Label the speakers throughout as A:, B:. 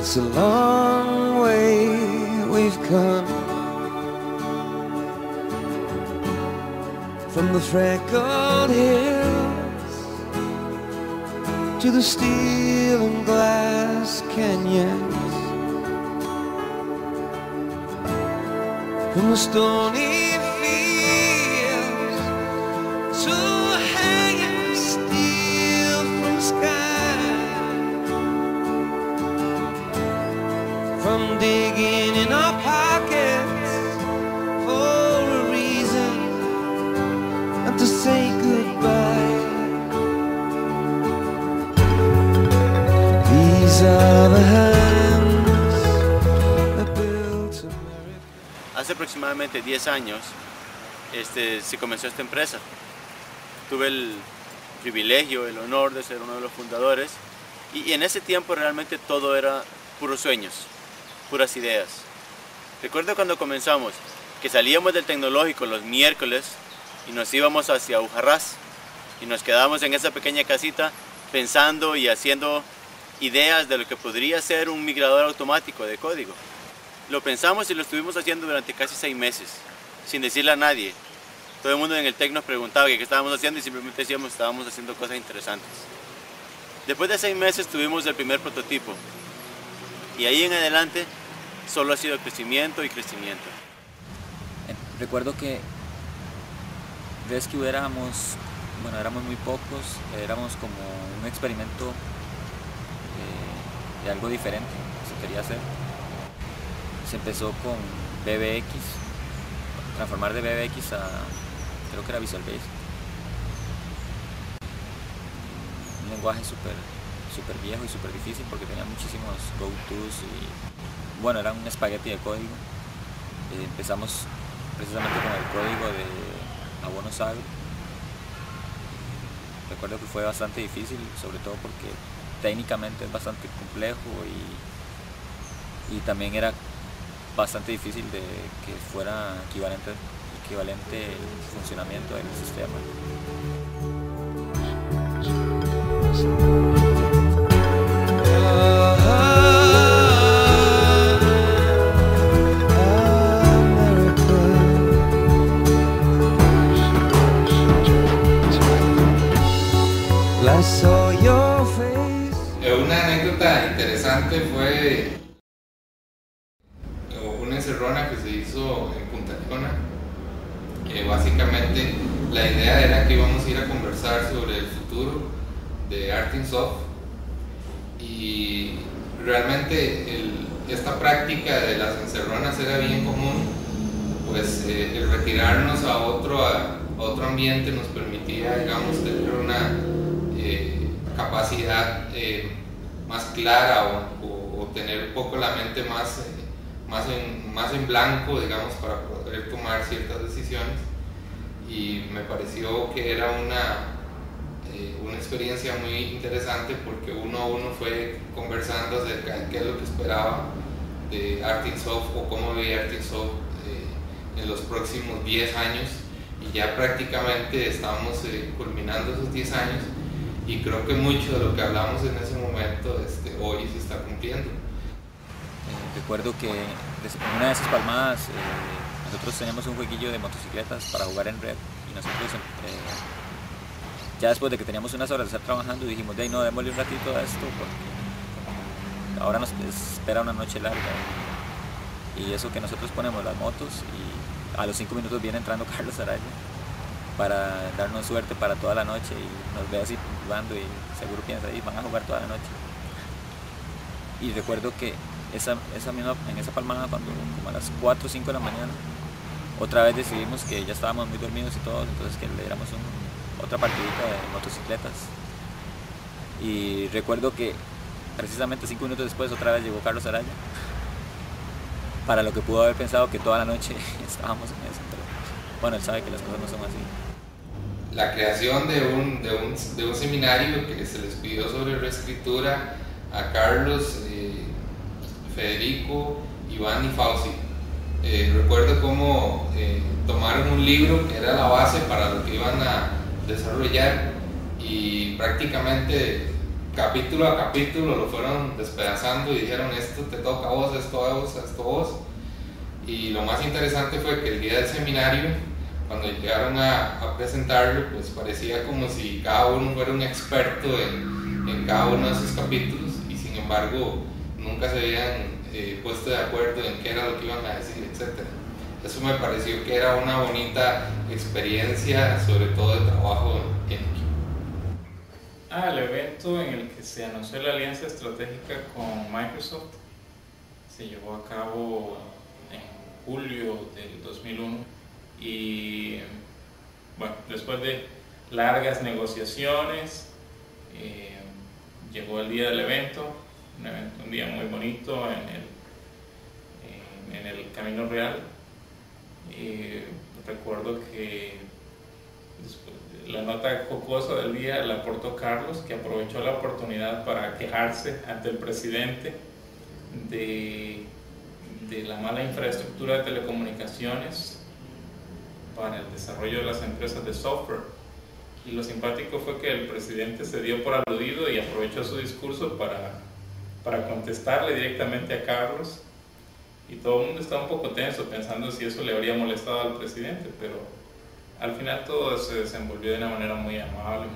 A: It's a long way we've come from the freckled hills to the steel and glass canyons, from the stony fields to hanging steel from sky, from digging in our pockets for a reason and to say goodbye. These are the hands that built America.
B: Hace aproximadamente 10 años se comenzó esta empresa. Tuve el privilegio, el honor de ser uno de los fundadores y en ese tiempo realmente todo era puros sueños, puras ideas. Recuerdo cuando comenzamos que salíamos del tecnológico los miércoles y nos íbamos hacia Ujarrás y nos quedábamos en esa pequeña casita pensando y haciendo ideas de lo que podría ser un migrador automático de código. Lo pensamos y lo estuvimos haciendo durante casi 6 meses, sin decirle a nadie. Todo el mundo en el TEC nos preguntaba qué estábamos haciendo y simplemente decíamos que estábamos haciendo cosas interesantes. Después de 6 meses tuvimos el primer prototipo y ahí en adelante solo ha sido crecimiento y crecimiento.
C: Recuerdo que Rescue éramos muy pocos, éramos como un experimento de algo diferente que se quería hacer. Se empezó con BBX, transformar de BBX a, creo que era Visual Basic. Un lenguaje súper viejo y súper difícil porque tenía muchísimos go-tos y bueno, era un espagueti de código. Empezamos precisamente con el código de abonos agro. Recuerdo que fue bastante difícil, sobre todo porque técnicamente es bastante complejo y también era bastante difícil de que fuera equivalente el funcionamiento del sistema.
D: Una anécdota interesante fue una encerrona que se hizo en Punta Cana. Básicamente la idea era que íbamos a ir a conversar sobre el futuro de ArtInSoft y realmente esta práctica de las encerronas era bien común, pues el retirarnos a otro ambiente nos permitía, digamos, tener una capacidad más clara o tener un poco la mente más en blanco, digamos, para poder tomar ciertas decisiones, y me pareció que era una experiencia muy interesante porque uno a uno fue conversando acerca de qué es lo que esperaba de ArtInSoft o cómo veía ArtInSoft en los próximos 10 años, y ya prácticamente estamos culminando esos 10 años y creo que mucho de lo que hablamos en ese momento hoy se está cumpliendo.
C: Recuerdo que en una de esas palmadas nosotros teníamos un jueguillo de motocicletas para jugar en red y nosotros ya después de que teníamos unas horas de estar trabajando dijimos, no, démosle un ratito a esto porque ahora nos espera una noche larga y eso que nosotros ponemos las motos y a los 5 minutos viene entrando Carlos Araya para darnos suerte para toda la noche y nos ve así jugando y seguro piensa, van a jugar toda la noche. Y recuerdo que en esa palmada, cuando como a las 4 o 5 de la mañana, otra vez decidimos que ya estábamos muy dormidos y todos, entonces que le diéramos otra partidita de motocicletas. Y recuerdo que precisamente 5 minutos después otra vez llegó Carlos Araya, para lo que pudo haber pensado que toda la noche estábamos en eso, pero bueno, él sabe que las cosas no son así.
D: La creación de un seminario que se les pidió sobre reescritura a Carlos, Federico, Iván y Fauci. Recuerdo cómo tomaron un libro que era la base para lo que iban a desarrollar y prácticamente capítulo a capítulo lo fueron despedazando y dijeron esto te toca a vos, esto a vos, esto a vos. Y lo más interesante fue que el día del seminario, cuando llegaron a presentarlo, pues parecía como si cada uno fuera un experto en cada uno de esos capítulos, y sin embargo nunca se habían puesto de acuerdo en qué era lo que iban a decir, etc. Eso me pareció que era una bonita experiencia, sobre todo de trabajo en equipo.
E: El evento en el que se anunció la alianza estratégica con Microsoft se llevó a cabo en julio del 2001 y bueno, después de largas negociaciones llegó el día del evento, un día muy bonito en el Camino Real. Recuerdo que la nota jocosa del día la aportó Carlos, que aprovechó la oportunidad para quejarse ante el presidente de la mala infraestructura de telecomunicaciones para el desarrollo de las empresas de software. Y lo simpático fue que el presidente se dio por aludido y aprovechó su discurso para contestarle directamente a Carlos, y todo el mundo estaba un poco tenso pensando si eso le habría molestado al presidente, pero al final todo se desenvolvió de una manera muy amable,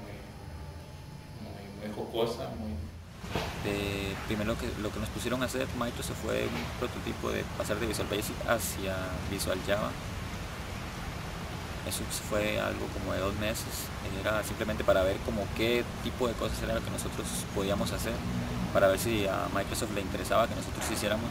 E: muy jocosa.
C: Primero lo que nos pusieron a hacer Microsoft fue un prototipo de pasar de Visual Basic hacia Visual Java. Eso fue algo como de 2 meses, era simplemente para ver como qué tipo de cosas era lo que nosotros podíamos hacer, para ver si a Microsoft le interesaba que nosotros hiciéramos.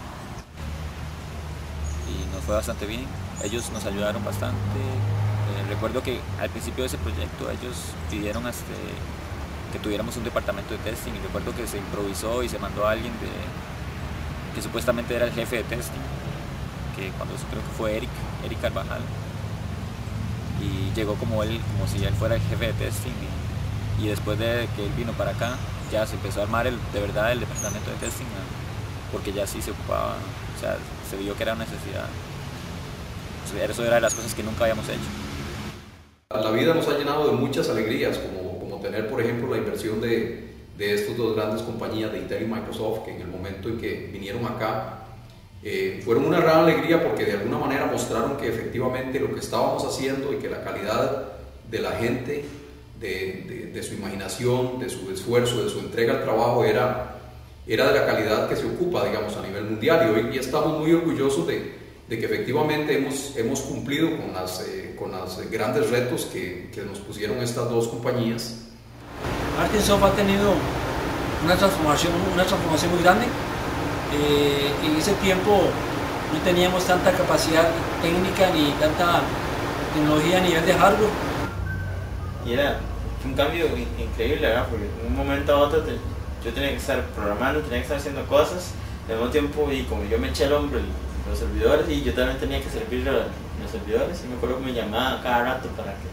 C: Y nos fue bastante bien, ellos nos ayudaron bastante. Recuerdo que al principio de ese proyecto ellos pidieron que tuviéramos un departamento de testing, y recuerdo que se improvisó y se mandó a alguien que supuestamente era el jefe de testing, que cuando eso creo que fue Eric Carvajal, y llegó como si él fuera el jefe de testing, y después de que él vino para acá ya se empezó a armar de verdad el departamento de testing, porque ya sí se ocupaba, o sea, se vio que era una necesidad. Eso era de las cosas que nunca habíamos hecho.
F: La vida nos ha llenado de muchas alegrías, como tener, por ejemplo, la inversión de estas 2 grandes compañías, de Intel y Microsoft, que en el momento en que vinieron acá fueron una gran alegría, porque de alguna manera mostraron que efectivamente lo que estábamos haciendo y que la calidad de la gente, de su imaginación, de su esfuerzo, de su entrega al trabajo era de la calidad que se ocupa, digamos, a nivel mundial, y hoy estamos muy orgullosos de que efectivamente hemos cumplido con los grandes retos que nos pusieron estas 2 compañías.
G: ArtInSoft ha tenido una transformación muy grande. En ese tiempo no teníamos tanta capacidad técnica ni tanta tecnología a nivel de hardware.
H: Y fue un cambio increíble, ¿verdad? Porque de un momento a otro yo tenía que estar programando, tenía que estar haciendo cosas, al mismo tiempo, y como yo me eché al hombro los servidores, y yo también tenía que servir a los servidores, y me acuerdo que me llamaban cada rato para que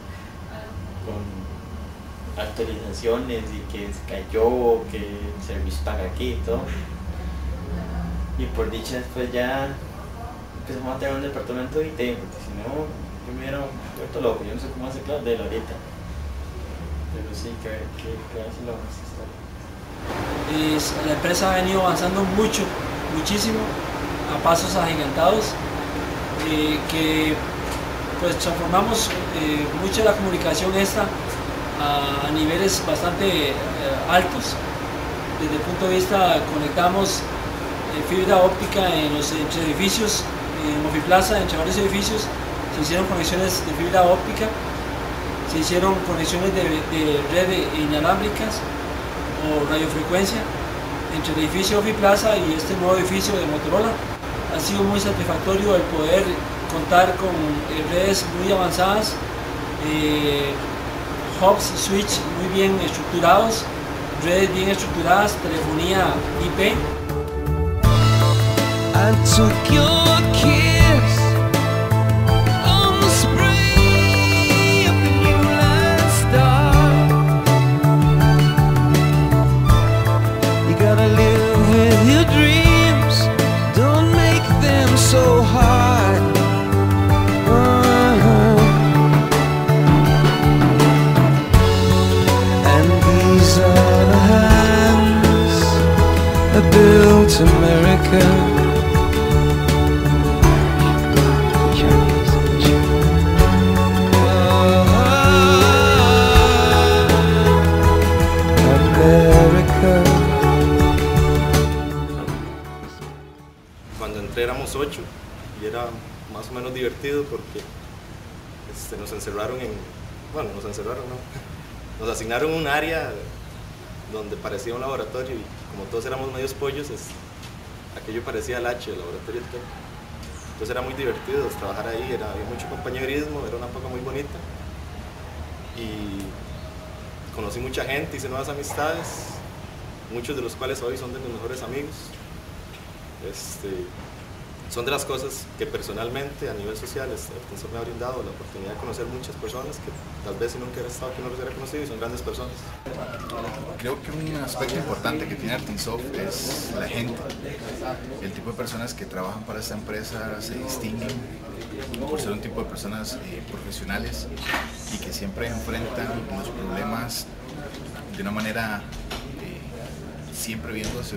H: con actualizaciones y que se cayó, que el servicio paga aquí y todo. Y por dicha después ya empezamos a tener un departamento de IT, porque si no yo me hubiera vuelto loco. Yo no sé cómo hace Claudel ahorita, pero sí, que hace lo más historia.
G: La empresa ha venido avanzando muchísimo, a pasos agigantados, que pues transformamos mucho de la comunicación esta a niveles bastante altos. Desde el punto de vista, conectamos fibra óptica entre edificios, en Ofiplaza, entre varios edificios, se hicieron conexiones de fibra óptica, se hicieron conexiones de red inalámbricas o radiofrecuencia entre el edificio Ofiplaza y este nuevo edificio de Motorola. Ha sido muy satisfactorio el poder contar con redes muy avanzadas, hubs y switch muy bien estructurados, redes bien estructuradas, telefonía IP.
A: I took your kiss on the spray of the moonlight star. You gotta live with your dreams, don't make them so hard. And these are the built America.
I: Cuando entré éramos 8 y era más o menos divertido porque nos encerraron nos encerraron, ¿no? Nos asignaron un área donde parecía un laboratorio y como todos éramos medios pollos, aquello parecía el H, el laboratorio entero. Entonces era muy divertido trabajar ahí, había mucho compañerismo, era una época muy bonita y conocí mucha gente, hice nuevas amistades, muchos de los cuales hoy son de mis mejores amigos. Son de las cosas que personalmente a nivel social ArtInSoft me ha brindado la oportunidad de conocer muchas personas que tal vez si nunca hubiera estado aquí no los hubiera conocido y son grandes personas.
J: Creo que un aspecto importante que tiene ArtInSoft es la gente. El tipo de personas que trabajan para esta empresa se distinguen por ser un tipo de personas profesionales y que siempre enfrentan los problemas de una manera siempre viendo hacia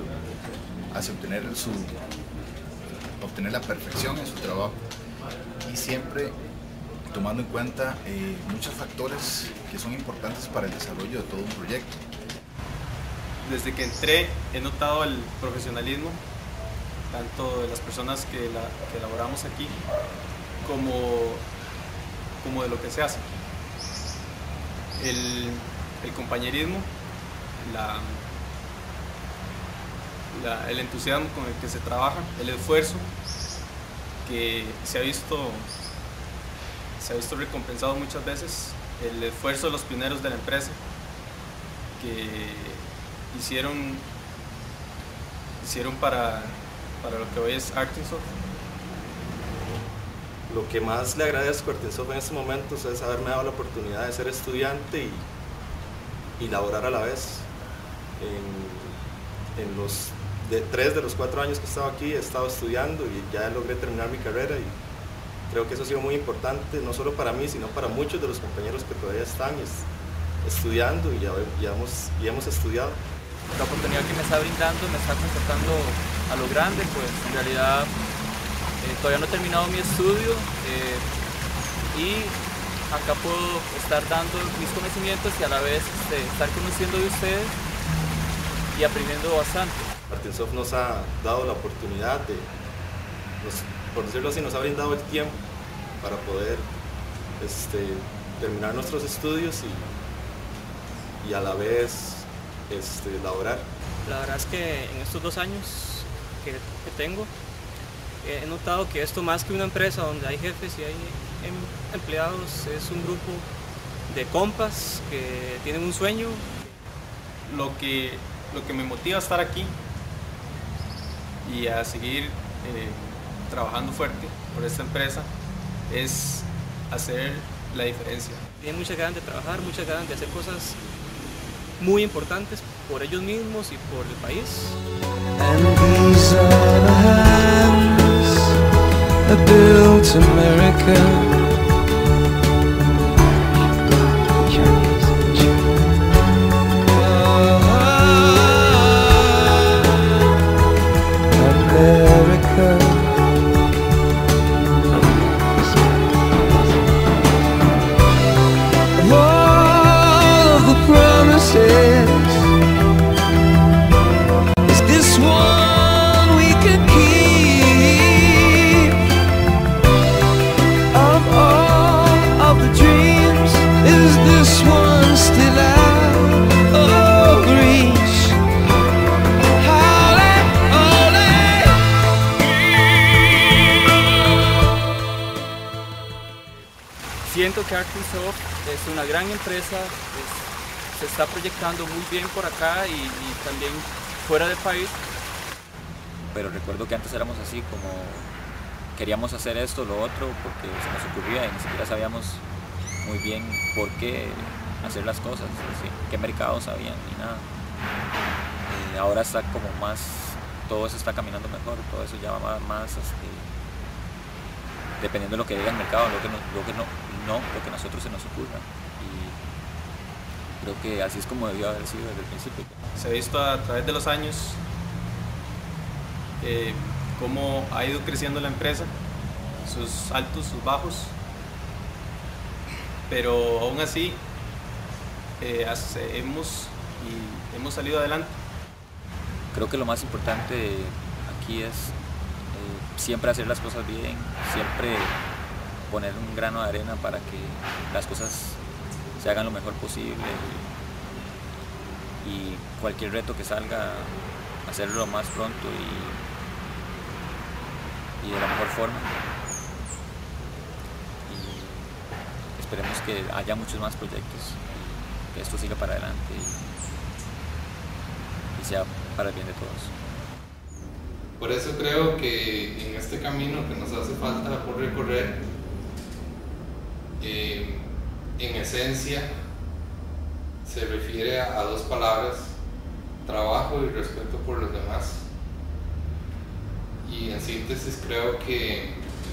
J: obtener la perfección en su trabajo y siempre tomando en cuenta muchos factores que son importantes para el desarrollo de todo un proyecto.
K: Desde que entré he notado el profesionalismo tanto de las personas que elaboramos aquí como de lo que se hace. El compañerismo, el entusiasmo con el que se trabaja, el esfuerzo que se ha visto recompensado muchas veces, el esfuerzo de los pioneros de la empresa que hicieron para lo que hoy es ArtInSoft.
I: Lo que más le agradezco a ArtInSoft en estos momentos es haberme dado la oportunidad de ser estudiante y laborar a la vez. En los 3 de los 4 años que he estado aquí he estado estudiando y ya logré terminar mi carrera y creo que eso ha sido muy importante, no solo para mí, sino para muchos de los compañeros que todavía están estudiando y ya hemos estudiado.
L: La oportunidad que me está brindando me está confortando a lo grande, pues en realidad todavía no he terminado mi estudio y acá puedo estar dando mis conocimientos y a la vez estar conociendo de ustedes y aprendiendo bastante.
I: ArtInSoft nos ha dado la oportunidad por decirlo así, nos ha brindado el tiempo para poder terminar nuestros estudios y a la vez laborar.
L: La verdad es que en estos 2 años que tengo he notado que esto más que una empresa donde hay jefes y hay empleados es un grupo de compas que tienen un sueño.
K: Lo que me motiva a estar aquí y a seguir trabajando fuerte por esta empresa es hacer la diferencia.
L: Tienen muchas ganas de trabajar, muchas ganas de hacer cosas muy importantes por ellos mismos y por el país.
A: And these are the hands that built America.
L: Siento que ArtInSoft es una gran empresa, se está proyectando muy bien por acá y también fuera del país.
C: Pero recuerdo que antes éramos así como queríamos hacer esto, lo otro, porque se nos ocurría y ni siquiera sabíamos muy bien por qué hacer las cosas, ¿sí? Qué mercados habían ni nada. Ahora está como más, todo eso está caminando mejor, todo eso ya va más dependiendo de lo que diga el mercado, lo que nosotros se nos ocurra. Y creo que así es como debió haber sido desde el principio.
K: Se ha visto a través de los años cómo ha ido creciendo la empresa, sus altos, sus bajos, pero aún así hemos salido adelante.
C: Creo que lo más importante aquí es siempre hacer las cosas bien, siempre poner un grano de arena para que las cosas se hagan lo mejor posible y cualquier reto que salga, hacerlo lo más pronto y de la mejor forma. Y esperemos que haya muchos más proyectos, que esto siga para adelante y sea para el bien de todos.
D: Por eso creo que en este camino que nos hace falta por recorrer, en esencia se refiere a dos palabras: trabajo y respeto por los demás. Y en síntesis creo que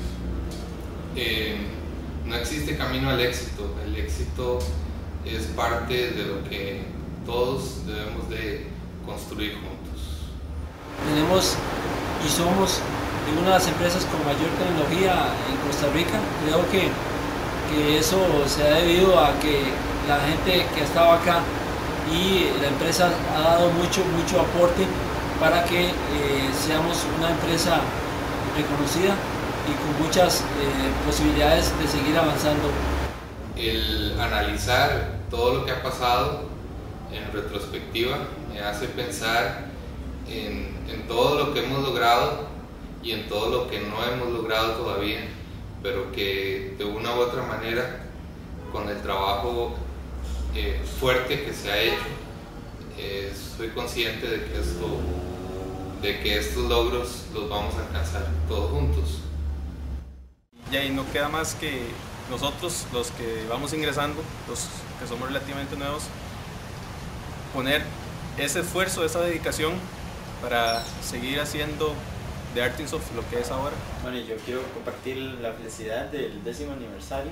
D: no existe camino al éxito. El éxito es parte de lo que todos debemos de construir juntos.
G: Tenemos y somos una de las empresas con mayor tecnología en Costa Rica. Creo que eso se ha debido a que la gente que ha estado acá y la empresa ha dado mucho aporte para que seamos una empresa reconocida y con muchas posibilidades de seguir avanzando.
D: El analizar todo lo que ha pasado en retrospectiva me hace pensar en todo lo que hemos logrado y en todo lo que no hemos logrado todavía, pero que de una u otra manera, con el trabajo fuerte que se ha hecho, soy consciente de que estos logros los vamos a alcanzar todos juntos.
K: Y ahí no queda más que nosotros, los que vamos ingresando, los que somos relativamente nuevos, poner ese esfuerzo, esa dedicación para seguir haciendo de ArtInSoft lo que es ahora.
H: Bueno, yo quiero compartir la felicidad del 10º aniversario.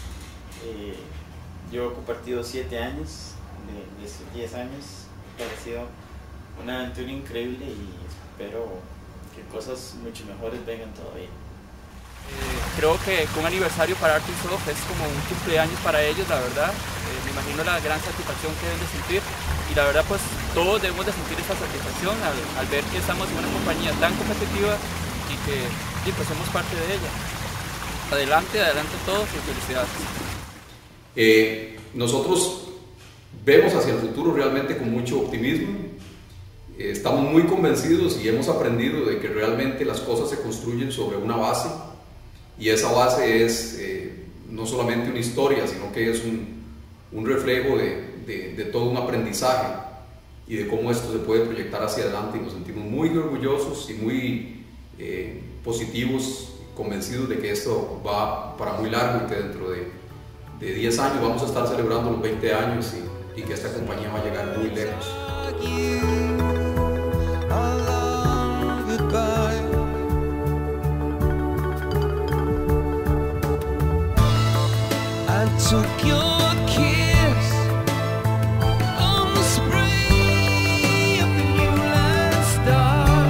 H: Yo he compartido 7 años de esos 10 años. Me ha parecido una aventura increíble y espero que cosas mucho mejores vengan todavía.
L: Creo que un aniversario para ArtInSoft es como un cumpleaños para ellos, la verdad. Me imagino la gran satisfacción que deben de sentir y la verdad pues todos debemos de sentir esta satisfacción al ver que estamos en una compañía tan competitiva y que pues somos parte de ella. Adelante todos y felicidades.
F: Nosotros vemos hacia el futuro realmente con mucho optimismo. Estamos muy convencidos y hemos aprendido de que realmente las cosas se construyen sobre una base, y esa base es no solamente una historia, sino que es un reflejo de todo un aprendizaje y de cómo esto se puede proyectar hacia adelante, y nos sentimos muy orgullosos y muy positivos, convencidos de que esto va para muy largo y que dentro de 10 años vamos a estar celebrando los 20 años y que esta compañía va a llegar muy lejos.
A: Took your kiss on the spray of the new line star.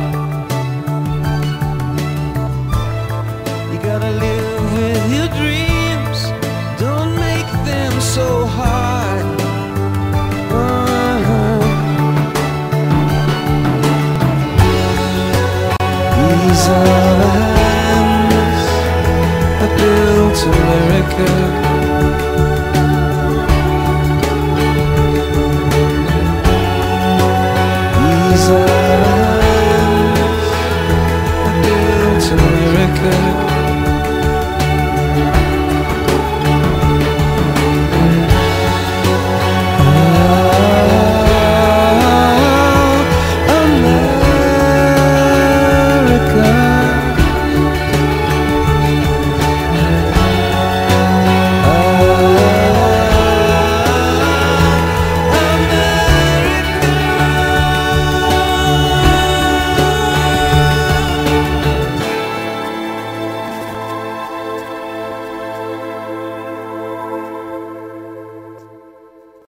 A: You gotta live with your dreams, don't make them so hard. These are the hands that built America. These are the hands that built America.